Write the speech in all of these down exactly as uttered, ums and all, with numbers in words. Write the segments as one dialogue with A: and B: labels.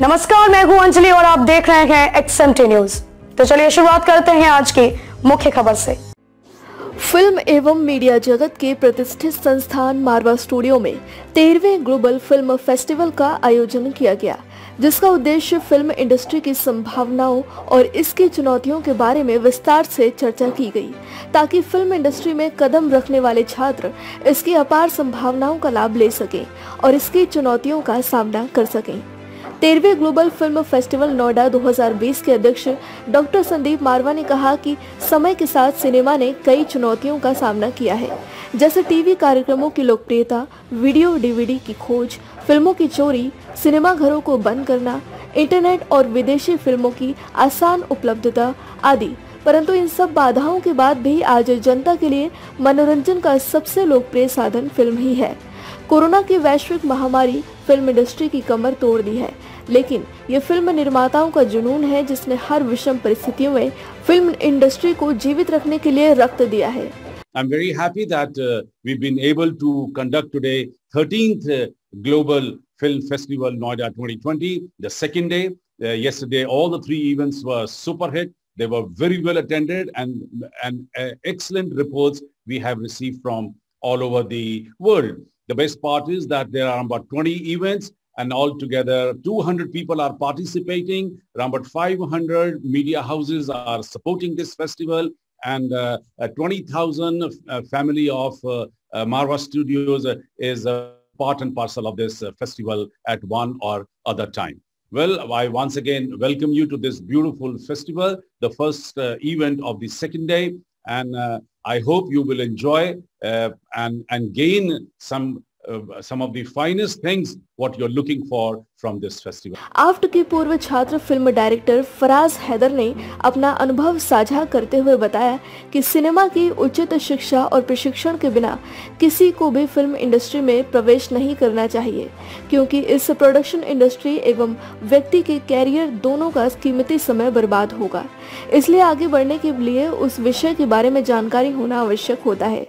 A: नमस्कार, मैं हूं अंजलि और आप देख रहे हैं एक्सएमटी न्यूज। तो चलिए शुरुआत करते हैं आज की मुख्य खबर से।
B: फिल्म एवं मीडिया जगत के प्रतिष्ठित संस्थान मारवा स्टूडियो में तेरहवें ग्लोबल फिल्म फेस्टिवल का आयोजन किया गया, जिसका उद्देश्य फिल्म इंडस्ट्री की संभावनाओं और इसकी चुनौतियों के बारे में विस्तार से चर्चा की गई, ताकि फिल्म इंडस्ट्री में कदम रखने वाले छात्र इसकी अपार संभावनाओं का लाभ ले सकें और इसकी चुनौतियों का सामना कर सकें। तेरहवें ग्लोबल फिल्म फेस्टिवल नोएडा दो हज़ार बीस के अध्यक्ष डॉक्टर संदीप मारवा ने कहा कि समय के साथ सिनेमा ने कई चुनौतियों का सामना किया है, जैसे टीवी कार्यक्रमों की लोकप्रियता, वीडियो डीवीडी की खोज, फिल्मों की चोरी, सिनेमा घरों को बंद करना, इंटरनेट और विदेशी फिल्मों की आसान उपलब्धता आदि। परंतु इन सब बाधाओं के बाद भी आज जनता के लिए मनोरंजन का सबसे लोकप्रिय साधन फिल्म ही है। कोरोना की वैश्विक महामारी फिल्म इंडस्ट्री की कमर तोड़ दी है, लेकिन ये फिल्म निर्माताओं का जुनून है जिसने हर विषम परिस्थितियों में फिल्म इंडस्ट्री को जीवित रखने के लिए रक्त दिया है।
C: I'm very happy that uh, we've been able to conduct today thirteenth uh, Global Film Festival Noida twenty twenty, the second day. Uh, yesterday, all the three events were super hit. They were very well attended and, and uh, excellent reports we have received from all over the world. The best part is that there are about twenty events and altogether two hundred people are participating. Around about five hundred media houses are supporting this festival, and uh, uh, twenty thousand uh, family of uh, uh, Marwa Studios uh, is a part and parcel of this uh, festival at one or other time. Well, I once again welcome you to this beautiful festival, the first uh, event of the second day. And uh, I hope you will enjoy uh, and, and gain some uh, some of the finest things what you're looking for from this festival.
B: आफ्ट के पूर्व छात्र film director Faraz Haider ने अपना अनुभव साझा करते हुए बताया कि सिनेमा की उचित शिक्षा और प्रशिक्षण के बिना किसी को भी फिल्म इंडस्ट्री में प्रवेश नहीं करना चाहिए, क्योंकि इस प्रोडक्शन इंडस्ट्री एवं व्यक्ति के कैरियर दोनों का कीमती समय बर्बाद होगा। इसलिए आगे बढ़ने के लिए उस विषय के बारे में जानकारी होना आवश्यक होता है।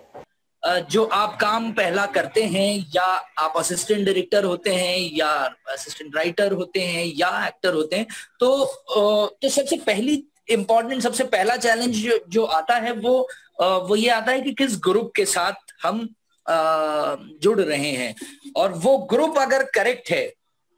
D: जो आप काम पहला करते हैं, या आप असिस्टेंट डायरेक्टर होते हैं, या असिस्टेंट राइटर होते हैं, या एक्टर होते हैं, तो तो सबसे पहली इम्पोर्टेंट सबसे पहला चैलेंज जो, जो आता है वो वो ये आता है कि किस ग्रुप के साथ हम जुड़ रहे हैं, और वो ग्रुप अगर करेक्ट है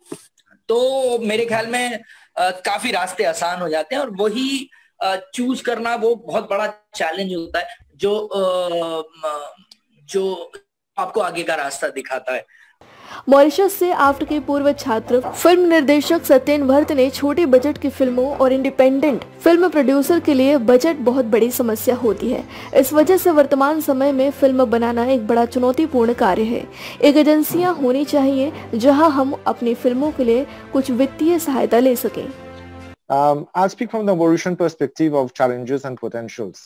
D: तो मेरे ख्याल में काफी रास्ते आसान हो जाते हैं, और वही चूज करना वो बहुत बड़ा चैलेंज होता है जो जो आपको आगे का रास्ता दिखाता है।
B: मॉरिशस से आफ्ट के पूर्व छात्र फिल्म निर्देशक सत्येन भट्ट ने छोटे बजट की फिल्मों और इंडिपेंडेंट फिल्म प्रोड्यूसर के लिए बजट बहुत बड़ी समस्या होती है। इस वजह से वर्तमान समय में फिल्म बनाना एक बड़ा चुनौतीपूर्ण कार्य है। एक एजेंसियां होनी चाहिए जहां हम अपनी फिल्मों के लिए कुछ वित्तीय सहायता ले सकें।
E: Um, I'll speak from the Mauritian perspective of challenges and potentials.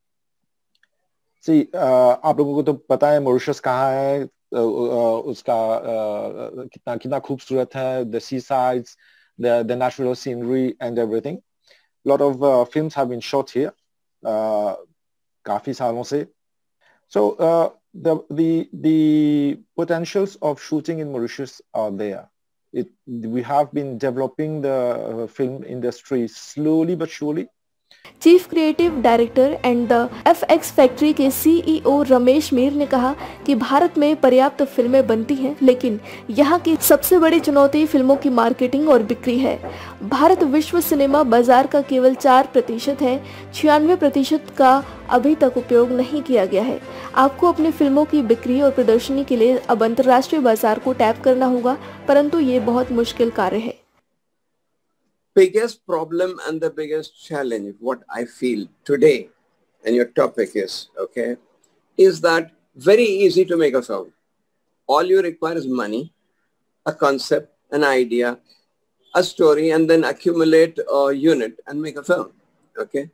E: See, uh, आप लोगों को तो पता है मॉरिशस कहाँ है, uh, uh, उसका uh, कितना कितना खूबसूरत है, the seasides, the the natural scenery and everything. Lot of uh, films have been shot here, uh, काफी सालों से. So uh, the the the potentials of shooting in Mauritius are there. It, we have been developing the uh, film industry slowly but surely.
B: Chief creative director and the F X factory के CEO Ramesh Mir ने कहा कि भारत में पर्याप्त फिल्में बनती हैं, लेकिन यहाँ की सबसे बड़ी चुनौती फिल्मों की मार्केटिंग और बिक्री है। भारत विश्व सिनेमा बाजार का केवल चार प्रतिशत है, छियानवे प्रतिशत का अभी तक उपयोग नहीं किया गया है। आपको अपनी फिल्मों की बिक्री और प्रदर्शनी के लिए अब अंतर्राष्ट्रीय बाजार को टैप करना होगा, परंतु ये बहुत मुश्किल कार्य है।
F: Biggest problem and the biggest challenge, what I feel today, and your topic is, okay, is that very easy to make a film. All you require is money, a concept, an idea, a story, and then accumulate a unit and make a film, okay.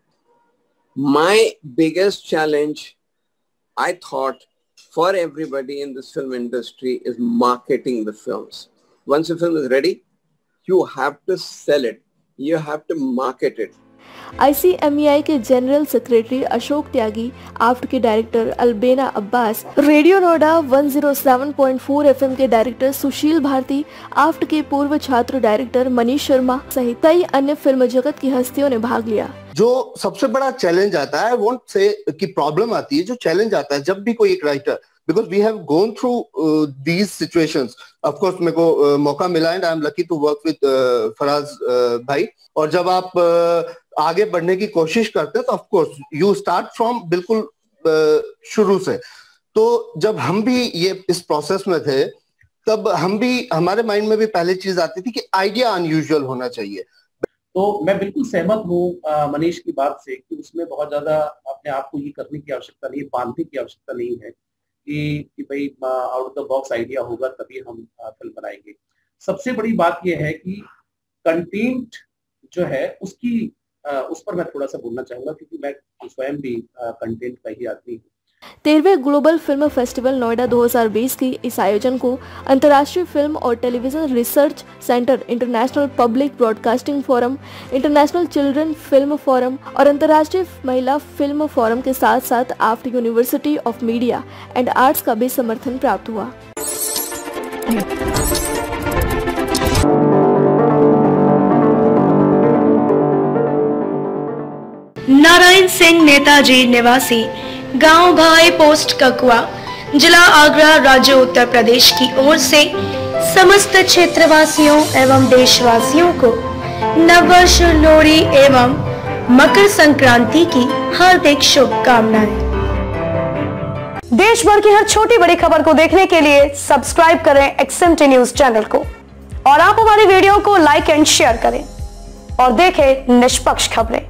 F: My biggest challenge, I thought, for everybody in this film industry is marketing the films. Once a film is ready, you have to sell it. You have to market it.
B: ICMEI के general secretary Ashok Tyagi, AAFT के director Albena Abbas, radio Noida एक सौ सात point चार FM के director सुशील भारती, आफ्ट के पूर्व छात्र डायरेक्टर मनीष शर्मा सहित कई अन्य फिल्म जगत की हस्तियों ने भाग लिया।
G: जो सबसे बड़ा चैलेंज आता है, वोंट से कि प्रॉब्लम आती है, जो चैलेंज आता है जब भी कोई एक writer, because we have gone through these situations, of course मेरे को uh, मौका मिला and I am lucky to work with Faraz भाई, और जब आप uh, आगे बढ़ने की कोशिश करते हैं तो of course you start from बिल्कुल uh, शुरू से। तो जब हम भी ये इस प्रोसेस में थे, तब हम भी, हमारे माइंड में भी पहले चीज आती थी कि आइडिया अनयूजुअल होना चाहिए।
H: तो मैं बिल्कुल सहमत हूँ मनीष की बात से कि उसमें बहुत ज्यादा अपने आप को ये करने की आवश्यकता नहीं है, बांधने की आवश्यकता नहीं है कि कि भाई out of the box idea होगा तभी हम फिल्म बनाएंगे। सबसे बड़ी बात यह है कि कंटेंट जो है उसकी उस पर मैं थोड़ा सा बोलना चाहूंगा, क्योंकि मैं स्वयं भी कंटेंट का ही आदमी हूँ।
B: तेरहवें ग्लोबल फिल्म फेस्टिवल नोएडा दो हज़ार बीस की इस आयोजन को अंतर्राष्ट्रीय फिल्म और television research centre, international public broadcasting forum, international children film forum और अंतर्राष्ट्रीय महिला फिल्म फोरम के साथ साथ AAFT university of media and arts का भी समर्थन प्राप्त हुआ।
A: नारायण सिंह नेताजी निवासी, गांव घाई, पोस्ट ककुआ, जिला आगरा, राज्य उत्तर प्रदेश की ओर से समस्त क्षेत्रवासियों एवं देशवासियों को नववर्ष, लोहड़ी एवं मकर संक्रांति की हार्दिक शुभकामनाएं। देश भर की हर छोटी बड़ी खबर को देखने के लिए सब्सक्राइब करें एक्सएमटी न्यूज चैनल को और आप हमारी वीडियो को लाइक एंड शेयर करें और देखें निष्पक्ष खबरें।